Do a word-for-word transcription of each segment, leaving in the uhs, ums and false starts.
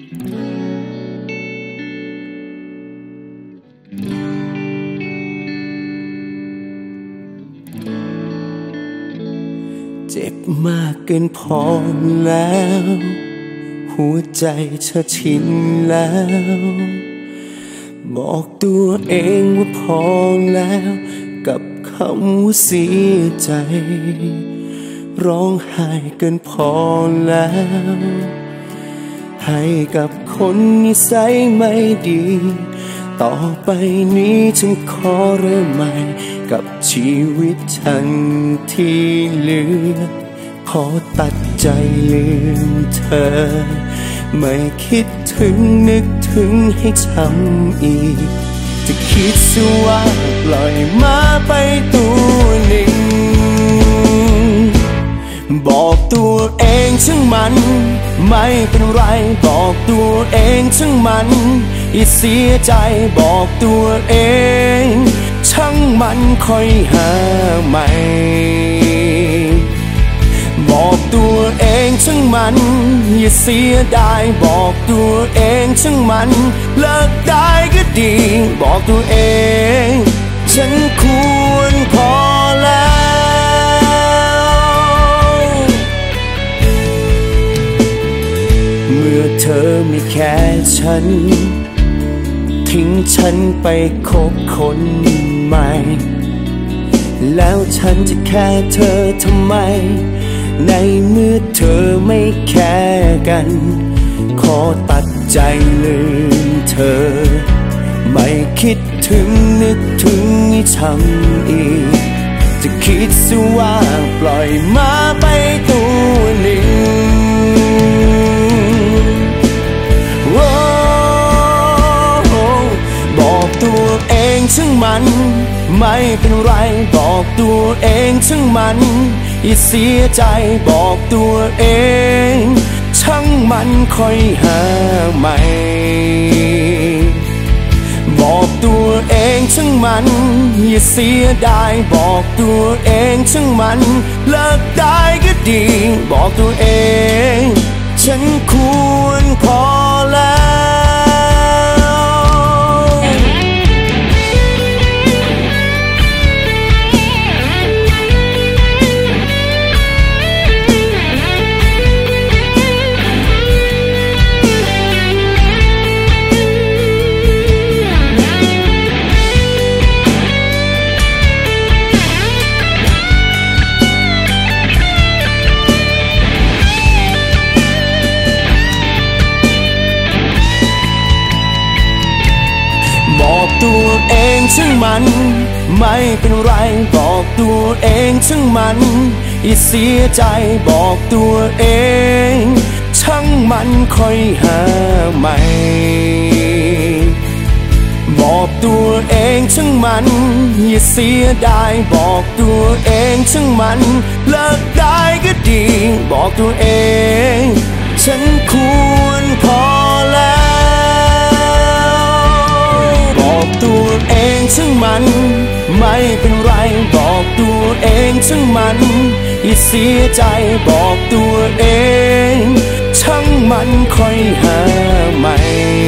เจ็บมากเกินพอแล้วหัวใจเธอชินแล้วบอกตัวเองว่าพอแล้วกับคำว่าเสียใจร้องไห้เกินพอแล้วให้กับคนนิสัยไม่ดีต่อไปนี้ฉันขอเริ่มใหม่กับชีวิตฉันที่เหลือขอตัดใจลืมเธอไม่คิดถึงนึกถึงให้ช้ำอีกจะคิดซะว่าปล่อยมาไปตัวหนึ่งบอกตัวเองช่างมันไม่เป็นไรบอกตัวเองช่างมันอย่าเสียใจบอกตัวเองช่างมันค่อยหาใหม่บอกตัวเองช่างมันอย่าเสียดายบอกตัวเองช่างมันเลิกได้ก็ดีบอกตัวเองฉันควรพอแล้วเมื่อเธอไม่แค่ฉันทิ้งฉันไปคบคนใหม่แล้วฉันจะแค่เธอทำไมในเมื่อเธอไม่แค่กันขอตัดใจลืมเธอไม่คิดถึงนึกถึงให้ช้ำอีกจะคิดซะว่าปล่อยมาไปตัวหนึ่งบอกตัวเองช่างมันไม่เป็นไรบอกตัวเองช่างมันอย่าเสียใจบอกตัวเองช่างมันค่อยหาใหม่บอกตัวเองช่างมันอย่าเสียดายบอกตัวเองช่างมันเลิกได้ก็ดีบอกตัวเองฉันควรพอแล้วบอกตัวเองช่างมันไม่เป็นไรบอกตัวเองช่างมันอย่าเสียใจบอกตัวเองช่างมันค่อยหาใหม่บอกตัวเองช่างมันอย่าเสียดายบอกตัวเองช่างมันเลิกได้ก็ดีบอกตัวเองฉันควรพอแล้วบอกตัวเองช่างมันไม่เป็นไรบอกตัวเองช่างมันอย่าเสียใจบอกตัวเองช่างมันค่อยหาใหม่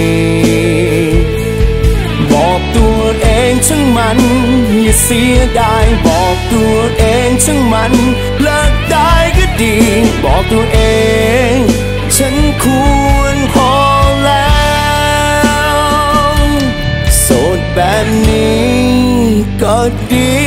บอกตัวเองช่างมันอย่าเสียดายบอกตัวเองช่างมันเลิกได้ก็ดีบอกตัวเองฉันควรพอแล้วโสดแบบนี้ก็ดี